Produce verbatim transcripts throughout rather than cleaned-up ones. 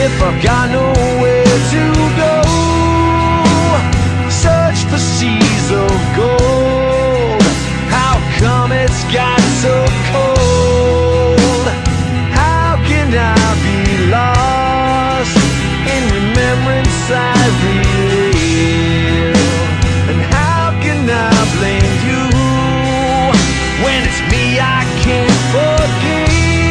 if I've got nowhere to go? Search for seas of gold. How come it's got so cold? How can I be lost in remembrance I relive? And how can I blame you when it's me I can't forgive?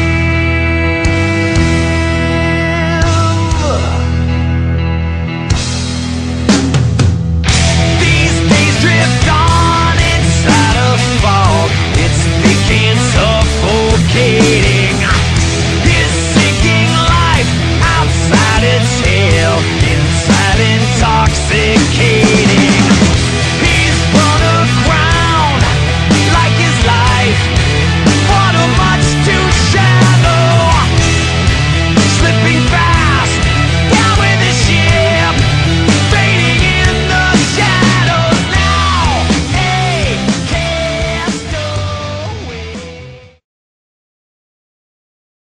These days drift on inside a fog. It's thick and suffocating. His sinking life outside its hell, inside intoxicating. He's run aground like his life, water much too shallow, slipping